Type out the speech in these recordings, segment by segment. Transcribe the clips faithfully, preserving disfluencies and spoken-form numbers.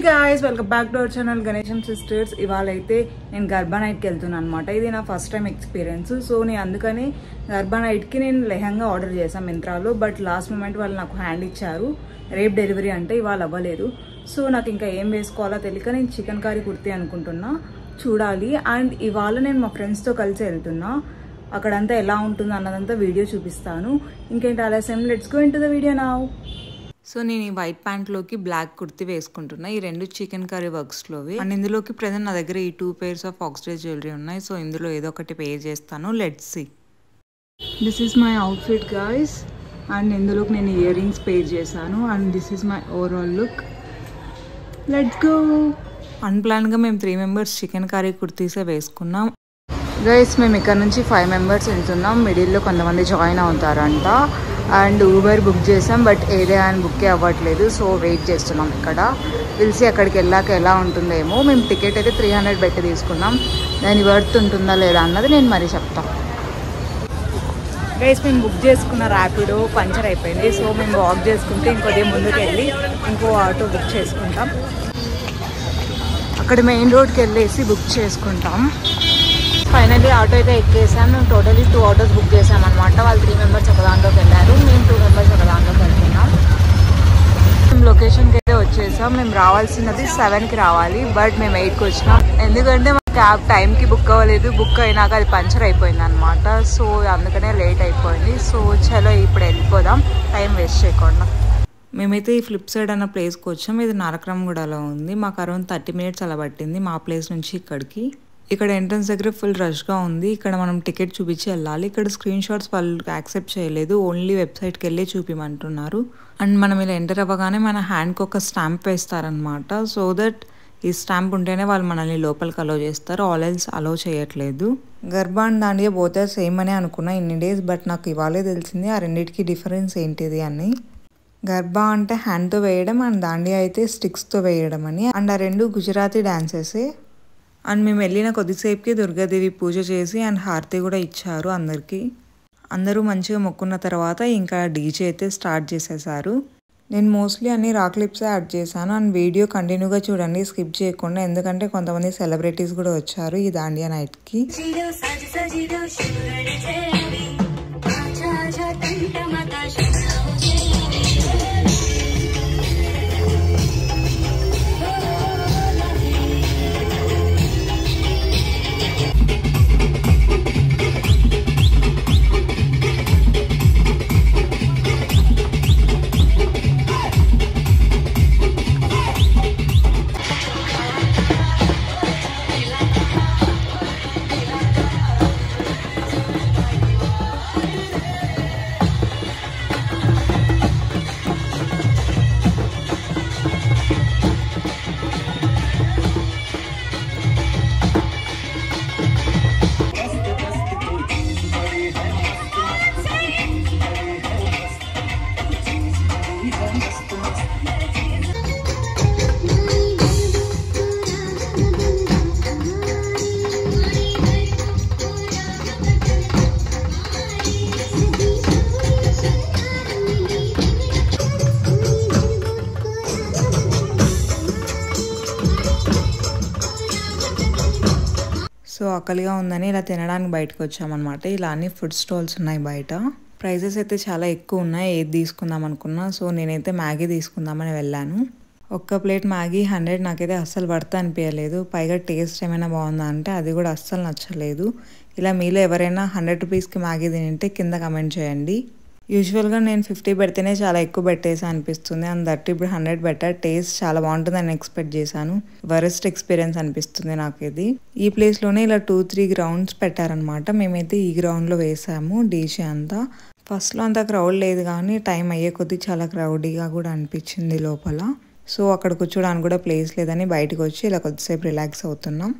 guys, welcome back to our channel Ganeshan Sisters. ఇవాళైతే నేను గర్బా నైట్కి వెళ్తున్నాను అనమాట. ఇది నా ఫస్ట్ టైం ఎక్స్పీరియన్స్. సో నేను అందుకని గర్బా నైట్కి నేను లెహంగా ఆర్డర్ చేశాను మింత్రాలో. బట్ లాస్ట్ మూమెంట్ వాళ్ళు నాకు హ్యాండ్ ఇచ్చారు, రేపు డెలివరీ అంటే ఇవాళ అవ్వలేదు. సో నాకు ఇంకా ఏం వేసుకోవాలో తెలియక నేను చికెన్ కర్రీ కుర్తీ అనుకుంటున్నా, చూడాలి. అండ్ ఇవాళ నేను మా ఫ్రెండ్స్తో కలిసి వెళ్తున్నా. అక్కడంతా ఎలా ఉంటుంది అన్నదంతా వీడియో చూపిస్తాను. ఇంకేంటి ఆలస్యం, let's go into the video now. So నేను ఈ వైట్ ప్యాంట్లోకి బ్లాక్ కుర్తీ వేసుకుంటున్నా. ఈ రెండు చికెన్ కర్రీ వర్క్స్లోవి. అండ్ ఇందులోకి ప్రజెంట్ నా దగ్గర ఈ two pairs of oxidise jewellery ఉన్నాయి. సో ఇందులో ఏదో ఒకటి పే చేస్తాను. Let's see. This is my outfit guys. And ఇందులోకి నేను ఇయర్ రింగ్స్ పే చేశాను. And this is my overall look. Let's go. అన్ప్లాన్గా మేము త్రీ మెంబర్స్ చికెన్ కర్రీ కుర్తీసే వేసుకున్నాం. గైస్ మేము ఇక్కడ నుంచి ఫైవ్ మెంబర్స్ వెళ్తున్నాం. మిడిల్లో కొంతమంది జాయిన్ అవుతారంట. అండ్ ఊబర్ బుక్ చేసాం, బట్ ఏదే అని బుక్కే అవ్వట్లేదు. సో వెయిట్ చేస్తున్నాం ఇక్కడ. పిలిచి అక్కడికి వెళ్ళాక ఎలా ఉంటుందేమో. మేము టికెట్ అయితే త్రీ హండ్రెడ్ పెట్టి తీసుకున్నాం. దాని వర్త్ ఉంటుందా లేదా అన్నది నేను మరీ చెప్తాం. గైస్ మేము బుక్ చేసుకున్న ర్యాపిడో పంచర్ అయిపోయింది. సో మేము వాక్ చేసుకుంటే ఇంకొద్ది ముందుకు వెళ్ళి ఇంకో ఆటో బుక్ చేసుకుంటాం. అక్కడ మెయిన్ రోడ్కి వెళ్ళేసి బుక్ చేసుకుంటాం. ఫైనల్లీ ఆటో అయితే ఎక్కేసాం. మేము టోటలీ టూ ఆటోస్ బుక్ చేసాం అనమాట. వాళ్ళు త్రీ మెంబర్స్ ఒక దాంట్లోకి వెళ్ళారు, మేము టూ మెంబర్స్ ఒక దాంట్లోకి వెళ్తున్నాం. మేము లొకేషన్కి అయితే వచ్చేసాం. మేము రావాల్సినది సెవెన్కి రావాలి, బట్ మేము ఎయిట్కి వచ్చినాం. ఎందుకంటే మా క్యాబ్ టైంకి బుక్ అవ్వలేదు. బుక్ అయినాక అది పంచర్ అయిపోయింది అనమాట. సో అందుకనే లేట్ అయిపోయింది. సో చలో ఇప్పుడు వెళ్ళిపోదాం, టైం వేస్ట్ చేయకుండా. మేమైతే ఈ ఫ్లిప్ సైడ్ అన్న ప్లేస్కి వచ్చాం. ఇది నారక్రమగూడలో ఉంది. మాకు అరౌండ్ థర్టీ మినిట్స్ అలా పట్టింది మా ప్లేస్ నుంచి ఇక్కడికి. ఇక్కడ ఎంట్రన్స్ దగ్గర ఫుల్ రష్గా ఉంది. ఇక్కడ మనం టికెట్ చూపించి వెళ్ళాలి. ఇక్కడ స్క్రీన్ షాట్స్ వాళ్ళు యాక్సెప్ట్ చేయలేదు, ఓన్లీ వెబ్సైట్కి వెళ్ళి చూపిమంటున్నారు. అండ్ మనం ఇలా ఎంటర్ అవ్వగానే మన హ్యాండ్కి ఒక స్టాంప్ వేస్తారనమాట. సో దట్ ఈ స్టాంప్ ఉంటేనే వాళ్ళు మనల్ని లోపలికి అలో చేస్తారు, ఆల్ ఎల్స్ అలో చేయట్లేదు. గర్బా అండ్ దాండియా పోతే సేమ్ అని అనుకున్నా ఇన్ని డేస్, బట్ నాకు ఇవాళే తెలిసింది ఆ రెండింటికి డిఫరెన్స్ ఏంటిది అని. గర్బా అంటే హ్యాండ్తో వేయడం, అండ్ దాండియా అయితే స్టిక్స్తో వేయడం అని. అండ్ ఆ రెండు గుజరాతీ డాన్సెసే. అండ్ మేము వెళ్ళిన కొద్దిసేపుకి దుర్గాదేవి పూజ చేసి అండ్ హారతి కూడా ఇచ్చారు అందరికీ. అందరూ మంచిగా మొక్కున్న తర్వాత ఇంకా డీజే అయితే స్టార్ట్ చేసేసారు. నేను మోస్ట్లీ అన్ని రా క్లిప్సే యాడ్ చేశాను. అండ్ వీడియో కంటిన్యూగా చూడండి, స్కిప్ చేయకుండా. ఎందుకంటే కొంతమంది సెలబ్రిటీస్ కూడా వచ్చారు ఈ దాండియా నైట్కి. సో ఆకలిగా ఉందని ఇలా తినడానికి బయటకు వచ్చామన్నమాట. ఇలా అన్ని ఫుడ్ స్టాల్స్ ఉన్నాయి బయట. ప్రైజెస్ అయితే చాలా ఎక్కువ ఉన్నాయి. ఏది తీసుకుందాం అనుకున్నా. సో నేనైతే మ్యాగీ తీసుకుందామని వెళ్ళాను. ఒక్క ప్లేట్ మ్యాగీ హండ్రెడ్. నాకైతే అస్సలు వర్త్ అనిపించలేదు. పైగా టేస్ట్ ఏమైనా బాగుందా అంటే అది కూడా అస్సలు నచ్చలేదు. ఇలా మీలో ఎవరైనా హండ్రెడ్ రూపీస్కి మ్యాగీ తింటే కింద కమెంట్ చేయండి. యూజువల్గా నేను ఫిఫ్టీ పెడితేనే చాలా ఎక్కువ పెట్టేసి అనిపిస్తుంది. అండ్ దట్ ఇప్పుడు హండ్రెడ్ బెటర్. టేస్ట్ చాలా బాగుంటుంది అని ఎక్స్పెక్ట్ చేశాను. వరస్ట్ ఎక్స్పీరియన్స్ అనిపిస్తుంది నాకు ఇది. ఈ ప్లేస్లోనే ఇలా టూ త్రీ గ్రౌండ్స్ పెట్టారనమాట. మేమైతే ఈ గ్రౌండ్లో వేసాము డీజే అంతా. ఫస్ట్లో అంత క్రౌడ్ లేదు, కానీ టైం అయ్యే కొద్దీ చాలా క్రౌడీగా కూడా అనిపించింది లోపల. సో అక్కడ కూర్చోడానికి కూడా ప్లేస్ లేదని బయటకు వచ్చి ఇలా కొద్దిసేపు రిలాక్స్ అవుతున్నాం.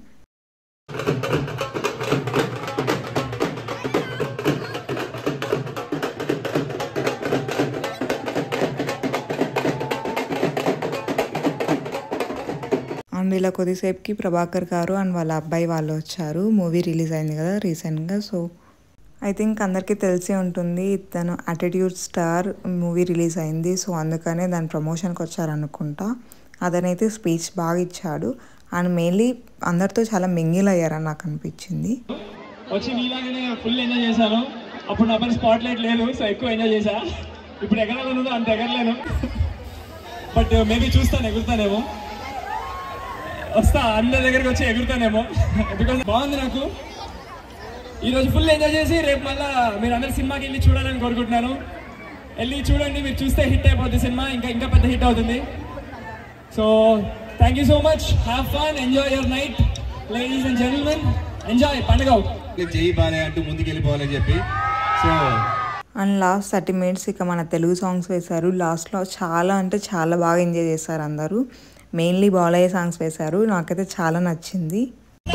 అండ్ ఇలా కొద్దిసేపుకి ప్రభాకర్ గారు అండ్ వాళ్ళ అబ్బాయి వాళ్ళు వచ్చారు. మూవీ రిలీజ్ అయింది కదా రీసెంట్గా. సో ఐ థింక్ అందరికీ తెలిసే ఉంటుంది, తను యాటిట్యూడ్ స్టార్ మూవీ రిలీజ్ అయింది. సో అందుకనే దాని ప్రమోషన్కి వచ్చారనుకుంటా. అతనైతే స్పీచ్ బాగా ఇచ్చాడు అండ్ మెయిన్లీ అందరితో చాలా మింగిల్ అయ్యారని నాకు అనిపించింది. వచ్చి నీలాగానే ఫుల్ ఎంజాయ్ చేశాను. అప్పుడు నా పని స్పాట్ లైట్ లేదు, సో ఎక్కువ ఎంజాయ్ చేశా. ఇప్పుడు ఎగరాలను అంత ఎగరలేను, బట్ మేబీ చూస్తాను, ఎగురుతానేమో, వస్తా అందరి దగ్గరికి వచ్చి ఎగురుతానేమో. బికాస్ బాగుంది నాకు. ఈరోజు ఫుల్ ఎంజాయ్ చేసి రేపు మళ్ళీ మీరు అందరు సినిమాకి వెళ్ళి చూడాలని కోరుకుంటున్నాను. వెళ్ళి చూడండి, మీరు చూస్తే హిట్ అయిపోతుంది సినిమా, ఇంకా ఇంకా పెద్ద హిట్ అవుతుంది. So thank you so much. Have fun, enjoy your night ladies and gentlemen. Enjoy పండుగ. జై బాలే అంటూ ముందుకు వెళ్ళిపోవాలని చెప్పి. So and last thirty minutes ఇక మన తెలుగు సాంగ్స్ వేశారు. లాస్ట్లో చాలా అంటే చాలా బాగా ఎంజాయ్ చేశారు అందరూ. మెయిన్లీ బాలయ్య సాంగ్స్ వేశారు, నాకైతే చాలా నచ్చింది.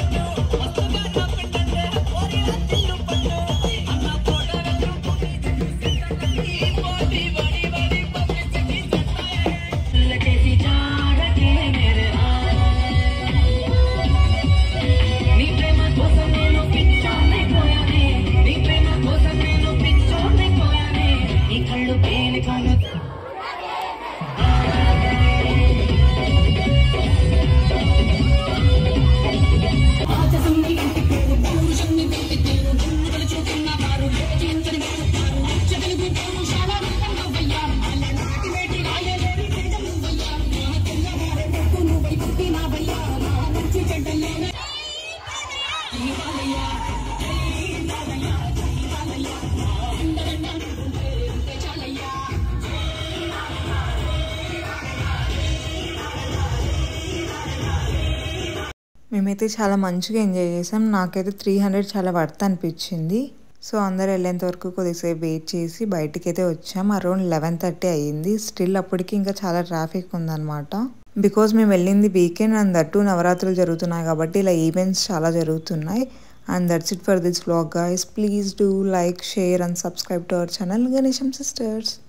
మేమైతే చాలా మంచిగా ఎంజాయ్ చేసాం. నాకైతే త్రీ హండ్రెడ్ చాలా వర్త్ అనిపించింది. సో అందరు వెళ్ళేంత వరకు కొద్దిసేపు వెయిట్ చేసి బయటికైతే వచ్చాం. అరౌండ్ లెవెన్ థర్టీ అయ్యింది. స్టిల్ అప్పటికి ఇంకా చాలా ట్రాఫిక్ ఉందన్నమాట. బికాజ్ మేము వెళ్ళింది వీకెండ్ అండ్ దట్టు నవరాత్రులు జరుగుతున్నాయి కాబట్టి ఇలా ఈవెంట్స్ చాలా జరుగుతున్నాయి. And that's it for this vlog guys. Please do like, share and subscribe to our channel Ganesham sisters.